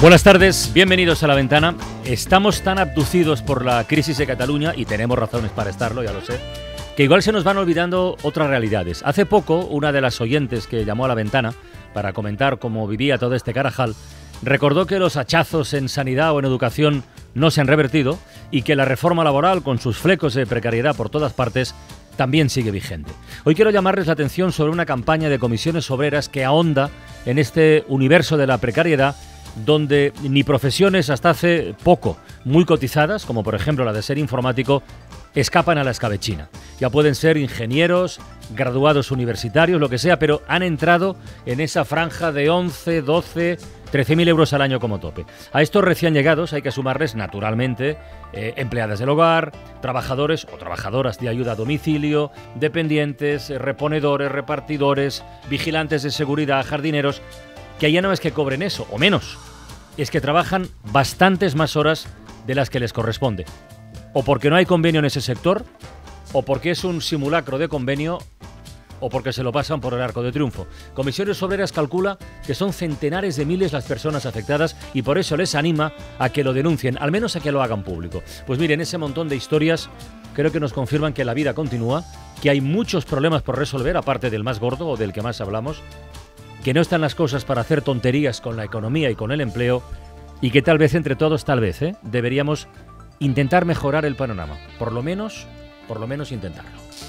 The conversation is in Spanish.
Buenas tardes, bienvenidos a La Ventana. Estamos tan abducidos por la crisis de Cataluña, y tenemos razones para estarlo, ya lo sé, que igual se nos van olvidando otras realidades. Hace poco, una de las oyentes que llamó a La Ventana para comentar cómo vivía todo este carajal, recordó que los hachazos en sanidad o en educación no se han revertido y que la reforma laboral, con sus flecos de precariedad por todas partes, también sigue vigente. Hoy quiero llamarles la atención sobre una campaña de comisiones obreras que ahonda en este universo de la precariedad, donde ni profesiones hasta hace poco muy cotizadas, como por ejemplo la de ser informático, escapan a la escabechina. Ya pueden ser ingenieros, graduados universitarios, lo que sea, pero han entrado en esa franja de 11, 12, 13.000 euros al año como tope. A estos recién llegados hay que sumarles, naturalmente, empleadas del hogar, trabajadores o trabajadoras de ayuda a domicilio, dependientes, reponedores, repartidores, vigilantes de seguridad, jardineros, que ya no es que cobren eso, o menos, es que trabajan bastantes más horas de las que les corresponde. O porque no hay convenio en ese sector, o porque es un simulacro de convenio, o porque se lo pasan por el arco de triunfo. Comisiones Obreras calcula que son centenares de miles las personas afectadas y por eso les anima a que lo denuncien, al menos a que lo hagan público. Pues miren, ese montón de historias creo que nos confirman que la vida continúa, que hay muchos problemas por resolver, aparte del más gordo o del que más hablamos, que no están las cosas para hacer tonterías con la economía y con el empleo, y que tal vez entre todos, deberíamos intentar mejorar el panorama. Por lo menos intentarlo.